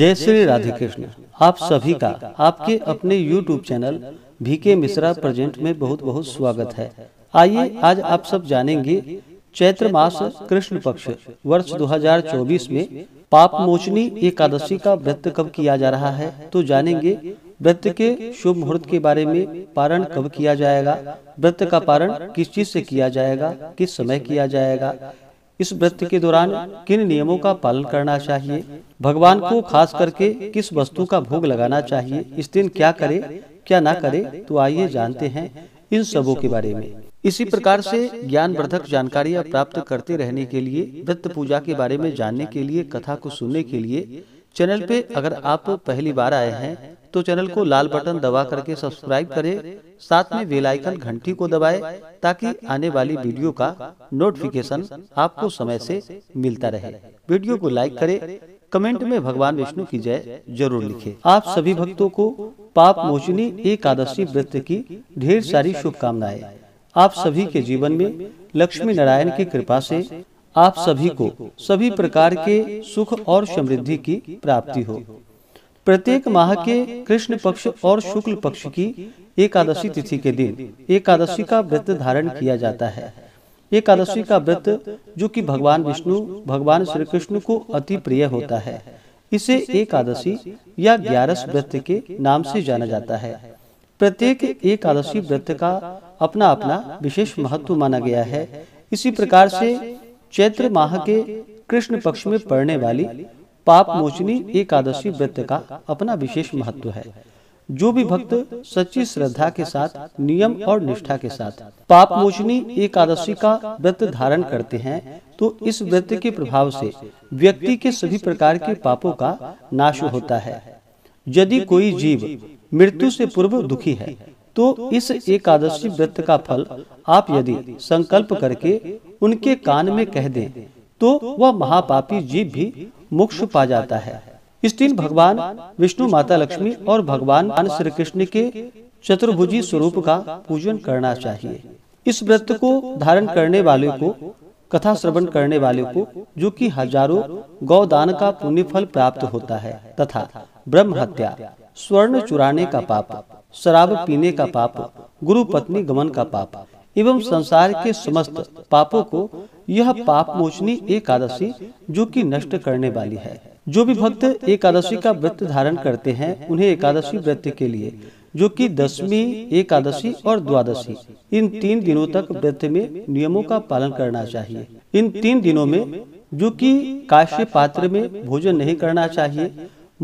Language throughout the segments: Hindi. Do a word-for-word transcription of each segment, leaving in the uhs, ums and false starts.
जय श्री राधे कृष्ण। आप सभी का आपके अपने YouTube channel VK Mishra present में बहुत बहुत स्वागत है। आइए आज आप सब जानेंगे चैत्र मास कृष्ण पक्ष वर्ष दो हज़ार चौबीस में पाप मोचनी एकादशी का व्रत कब किया जा रहा है। तो जानेंगे व्रत के शुभ मुहूर्त के बारे में, पारण कब किया जाएगा, व्रत का पारण किस चीज से किया जाएगा, किस समय किया जाएगा, इस व्रत के दौरान किन नियमों का पालन करना चाहिए, भगवान को खास करके किस वस्तु का भोग लगाना चाहिए, इस दिन क्या करे क्या ना करे। तो आइए जानते हैं इन सबों के बारे में। इसी प्रकार से ज्ञानवर्धक जानकारियां प्राप्त करते रहने के लिए, व्रत पूजा के बारे में जानने के लिए, कथा को सुनने के लिए चैनल पे अगर आप पहली बार आए हैं तो चैनल को लाल बटन दबा करके सब्सक्राइब करें, साथ में बेल आइकन घंटी को दबाएं ताकि आने वाली वीडियो का नोटिफिकेशन आपको समय से मिलता रहे। वीडियो को लाइक करें, कमेंट में भगवान विष्णु की जय जरूर लिखें। आप सभी भक्तों को पाप मोचनी एकादशी व्रत की ढेर सारी शुभकामनाएं। आप सभी के जीवन में लक्ष्मी नारायण की कृपा से आप सभी को सभी प्रकार के सुख और समृद्धि की प्राप्ति हो। प्रत्येक माह के कृष्ण पक्ष और शुक्ल पक्ष की एकादशी तिथि के दिन एकादशी का व्रत धारण किया जाता है। एकादशी का व्रत जो कि भगवान विष्णु भगवान श्री कृष्ण को अति प्रिय होता है, इसे एकादशी या ग्यारस व्रत के नाम से जाना जाता है। प्रत्येक एकादशी व्रत का अपना अपना विशेष महत्व माना गया है। इसी प्रकार से चैत्र माह के कृष्ण पक्ष में पड़ने वाली पाप मोचनी एकादशी व्रत का अपना विशेष महत्व है। जो भी भक्त सच्ची श्रद्धा के साथ, नियम और निष्ठा के साथ पाप मोचनी एकादशी का व्रत धारण करते हैं तो इस व्रत के प्रभाव से व्यक्ति के सभी प्रकार के पापों का नाश होता है। यदि कोई जीव मृत्यु से पूर्व दुखी है तो इस एकादशी व्रत का फल आप यदि संकल्प करके उनके कान में कह दें तो वह महापापी जीव भी मोक्ष पा जाता है। इस दिन भगवान विष्णु, माता लक्ष्मी और भगवान श्री कृष्ण के चतुर्भुजी स्वरूप का पूजन करना चाहिए। इस व्रत को धारण करने वाले को, कथा श्रवण करने वाले को जो कि हजारों गौदान का पुण्य फल प्राप्त होता है तथा ब्रह्म हत्या, स्वर्ण चुराने का पाप, शराब पीने का पाप, गुरु पत्नी गमन का पाप एवं संसार के समस्त पापों को यह पाप मोचनी एकादशी जो कि नष्ट करने वाली है। जो भी भक्त एकादशी का व्रत धारण करते हैं उन्हें एकादशी व्रत के लिए जो कि दसवीं एकादशी और द्वादशी इन तीन दिनों तक व्रत में नियमों का पालन करना चाहिए। इन तीन दिनों में जो कि काश्य पात्र में भोजन नहीं करना चाहिए,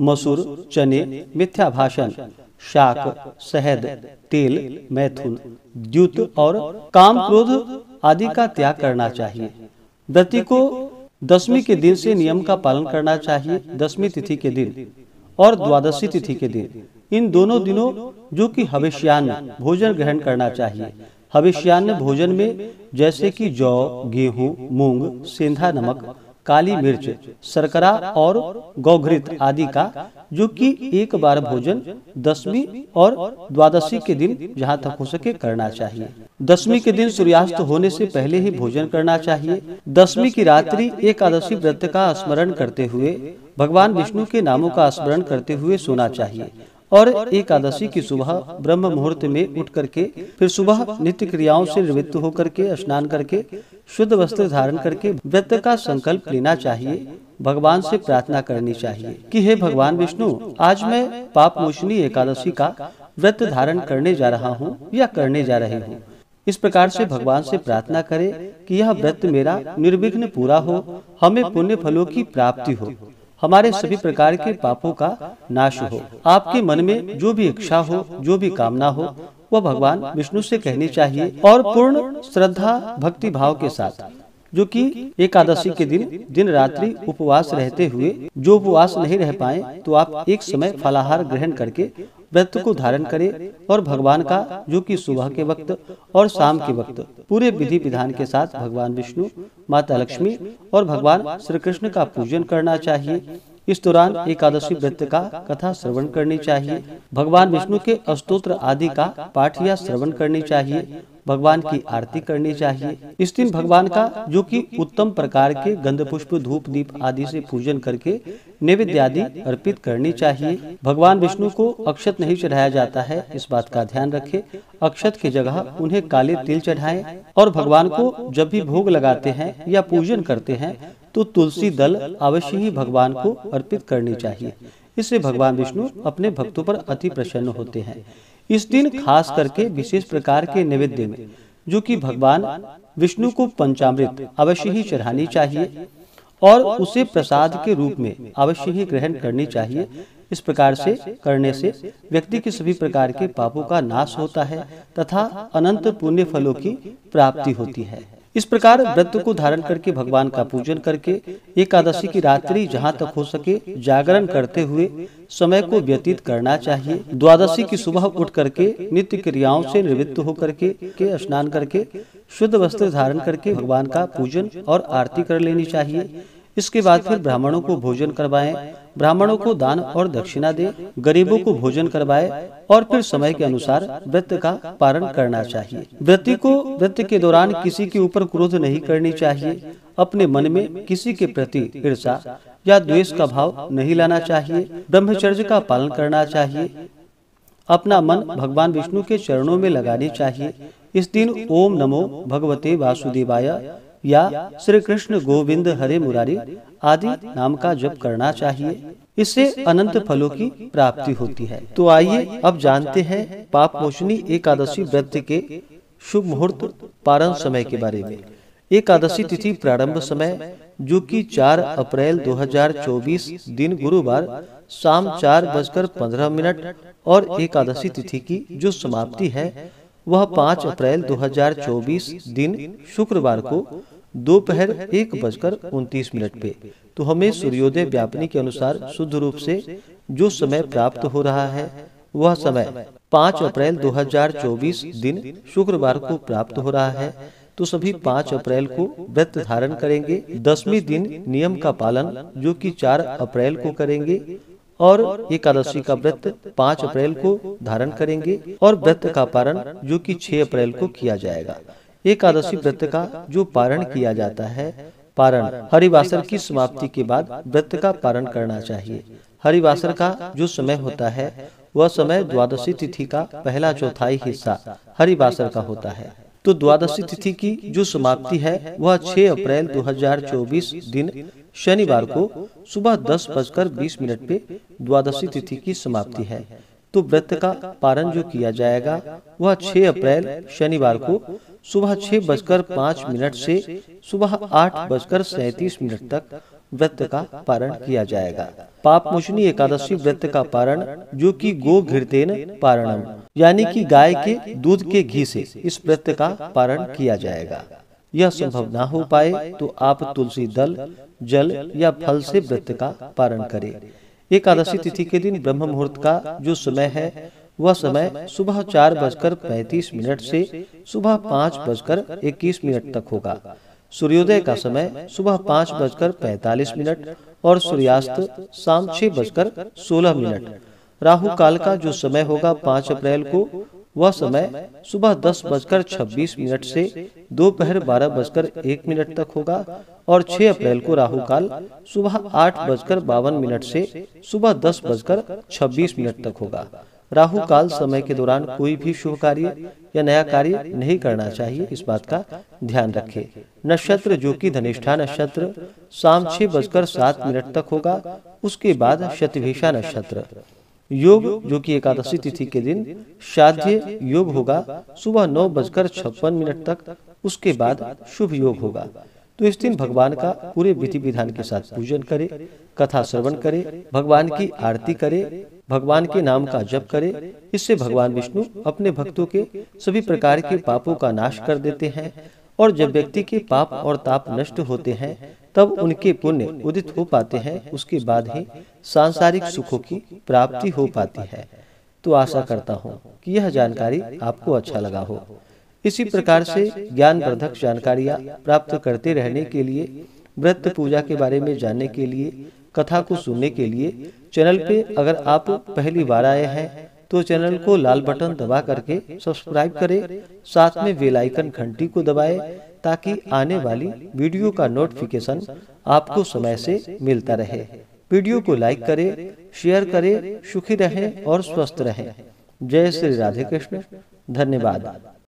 मसूर, चने, मिथ्या भाषण, शाक, शहद, तेल, मैथुन, द्यूत और काम क्रोध आदि का त्याग करना चाहिए। व्रती को दसवीं के दिन से नियम का पालन करना चाहिए। दसवीं तिथि के दिन और द्वादशी तिथि के दिन, इन दोनों दिनों जो कि हविष्यान्न भोजन ग्रहण करना चाहिए। हविष्यान्न भोजन में जैसे कि जौ, गेहूं, मूंग, सेंधा नमक, काली मिर्च, शर्करा और गौघृत आदि का जो कि एक बार भोजन दसवीं और द्वादशी के दिन जहाँ तक हो सके करना चाहिए। दसवीं के दिन सूर्यास्त होने से पहले ही भोजन करना चाहिए। दसवीं की रात्रि एकादशी व्रत का स्मरण करते हुए, भगवान विष्णु के नामों का स्मरण करते हुए सोना चाहिए और एकादशी की सुबह ब्रह्म मुहूर्त में उठ करके फिर सुबह नित्य क्रियाओं से निवृत्त होकर के स्नान करके शुद्ध वस्त्र धारण करके व्रत का संकल्प लेना चाहिए। भगवान से प्रार्थना करनी चाहिए कि हे भगवान विष्णु, आज मैं पाप मोचनी एकादशी का व्रत धारण करने जा रहा हूँ या करने जा रही हूँ। इस प्रकार से भगवान से प्रार्थना करें कि यह व्रत मेरा निर्विघ्न पूरा हो, हमें पुण्य फलों की प्राप्ति हो, हमारे सभी प्रकार के पापों का नाश हो। आपके मन में जो भी इच्छा हो, जो भी कामना हो, वह भगवान विष्णु से कहनी चाहिए और पूर्ण श्रद्धा भक्ति भाव के साथ जो कि एकादशी के दिन दिन रात्रि उपवास रहते हुए, जो उपवास नहीं रह पाए तो आप एक समय फलाहार ग्रहण करके व्रत को धारण करें और भगवान का जो कि सुबह के वक्त और शाम के वक्त पूरे विधि विधान के साथ भगवान विष्णु, माता लक्ष्मी और भगवान श्री कृष्ण का पूजन करना चाहिए। इस दौरान एकादशी व्रत का कथा श्रवण करनी चाहिए। भगवान विष्णु के स्तोत्र आदि का पाठ या श्रवण करनी चाहिए। भगवान की आरती करनी चाहिए। इस दिन भगवान का जो कि उत्तम प्रकार के गंध पुष्प धूप दीप आदि से पूजन करके नैवेद्य आदि अर्पित करनी चाहिए। भगवान विष्णु को अक्षत नहीं चढ़ाया जाता है, इस बात का ध्यान रखें। अक्षत की जगह उन्हें काले तिल चढ़ाएं और भगवान को जब भी भोग लगाते हैं या पूजन करते हैं तो तुलसी दल अवश्य ही भगवान को अर्पित करनी चाहिए। इससे भगवान विष्णु अपने भक्तों पर अति प्रसन्न होते हैं। इस दिन खास करके विशेष प्रकार के नैवेद्य में जो कि भगवान विष्णु को पंचामृत अवश्य ही चढ़ानी चाहिए और उसे प्रसाद के रूप में अवश्य ही ग्रहण करनी चाहिए। इस प्रकार से करने से व्यक्ति के सभी प्रकार के पापों का नाश होता है तथा अनंत पुण्य फलों की प्राप्ति होती है। इस प्रकार व्रत को धारण करके भगवान का पूजन करके एकादशी की रात्रि जहाँ तक हो सके जागरण करते हुए समय को व्यतीत करना चाहिए। द्वादशी की सुबह उठ करके नित्य क्रियाओं से निवृत्त होकर के, के स्नान करके शुद्ध वस्त्र धारण करके भगवान का पूजन और आरती कर लेनी चाहिए। इसके बाद फिर ब्राह्मणों को भोजन करवाएं, ब्राह्मणों को दान और दक्षिणा दे, गरीबों को भोजन करवाए और फिर समय के अनुसार व्रत का पारण करना चाहिए। व्रती को व्रत के दौरान किसी के ऊपर क्रोध नहीं करनी चाहिए। अपने मन में किसी के प्रति ईर्ष्या या द्वेष का भाव नहीं लाना चाहिए। ब्रह्मचर्य का पालन करना चाहिए। अपना मन भगवान विष्णु के चरणों में लगानी चाहिए। इस दिन ओम नमो भगवते वासुदेवाय या श्री कृष्ण गोविंद हरे मुरारी आदि नाम का जप करना चाहिए। इससे अनंत फलों की प्राप्ति होती है। तो आइए अब जानते हैं पाप मोचनी एकादशी व्रत के शुभ मुहूर्त पारण समय के बारे में। एकादशी तिथि प्रारंभ समय जो कि चार अप्रैल दो हजार चौबीस दिन गुरुवार शाम चार बजकर पंद्रह मिनट और एकादशी तिथि की जो समाप्ति है वह पाँच अप्रैल दो हजार चौबीस दिन शुक्रवार को दोपहर एक बजकर उनतीस मिनट पे। तो हमें सूर्योदय व्यापनी के अनुसार शुद्ध रूप से जो समय प्राप्त हो रहा है वह समय पाँच अप्रैल दो हजार चौबीस दिन शुक्रवार को प्राप्त हो रहा है। तो सभी पाँच अप्रैल को व्रत धारण करेंगे। दसवीं दिन नियम का पालन जो कि चार अप्रैल को करेंगे और एकादशी का व्रत पाँच अप्रैल को धारण करेंगे और व्रत का पारण जो कि छह अप्रैल को किया जाएगा। एकादशी व्रत का जो पारण किया जाता है, पारण हरिवासर की समाप्ति के बाद व्रत का पारण करना चाहिए। हरिवासर का जो समय होता है वह समय द्वादशी तिथि का पहला चौथाई हिस्सा हरिवासर का होता है। तो द्वादशी तिथि की जो समाप्ति है वह छह अप्रैल दो हजार चौबीस दिन शनिवार को सुबह दस बजकर बीस मिनट पे द्वादशी तिथि की समाप्ति है। तो व्रत का पारण जो किया जाएगा वह छह अप्रैल शनिवार को सुबह छह बजकर पाँच मिनट से सुबह आठ बजकर सैंतीस मिनट तक व्रत का पारण किया जाएगा। पाप मोचनी एकादशी व्रत का पारण जो कि गो घृतेन पारणम यानी कि गाय के दूध के घी से इस व्रत का पारण किया जाएगा। यह संभव ना हो पाए तो आप तुलसी दल, जल या फल से व्रत का पारण करें। एकादशी तिथि के दिन ब्रह्म मुहूर्त का जो समय है वह समय सुबह चार बजकर पैंतीस मिनट से सुबह पाँच बजकर इक्कीस मिनट तक होगा। सूर्योदय का समय सुबह पाँच बजकर पैंतालीस मिनट और सूर्यास्त शाम छह बजकर सोलह मिनट। राहु काल का जो समय होगा पाँच अप्रैल को वह समय सुबह दस बजकर छब्बीस मिनट से दोपहर बारह बजकर एक मिनट तक होगा और छह अप्रैल को राहु काल सुबह आठ बजकर बावन मिनट से सुबह दस बजकर छब्बीस मिनट तक होगा। राहु काल समय के दौरान कोई भी शुभ कार्य या नया कार्य नहीं करना चाहिए, इस बात का ध्यान रखें। नक्षत्र जो कि धनिष्ठा नक्षत्र शाम छह बजकर सात मिनट तक होगा। उसके बाद शतभिषा नक्षत्र। योग जो कि एकादशी तिथि के दिन श्राद्ध योग होगा सुबह नौ बजकर छप्पन मिनट तक। उसके बाद शुभ योग होगा। तो इस दिन भगवान का पूरे विधि विधान के साथ पूजन करें, कथा श्रवण करें, भगवान की आरती करें, भगवान के नाम का जप करें। इससे भगवान विष्णु अपने भक्तों के सभी प्रकार के पापों का नाश कर देते हैं और जब व्यक्ति के पाप और ताप नष्ट होते हैं तब उनके पुण्य उदित हो पाते हैं। उसके बाद ही सांसारिक सुखों की प्राप्ति हो पाती है। तो आशा करता हूँ कि यह जानकारी आपको अच्छा लगा हो। इसी प्रकार से ज्ञानवर्धक जानकारियाँ प्राप्त करते रहने के लिए, व्रत पूजा के बारे में जानने के लिए, कथा को सुनने के लिए चैनल पे अगर आप पहली बार आए हैं तो चैनल को लाल बटन दबा करके सब्सक्राइब करें, साथ में बेल आइकन घंटी को दबाएं ताकि आने वाली वीडियो का नोटिफिकेशन आपको समय से मिलता रहे। वीडियो को लाइक करें, शेयर करें। सुखी रहें और स्वस्थ रहें। जय श्री राधे कृष्ण। धन्यवाद।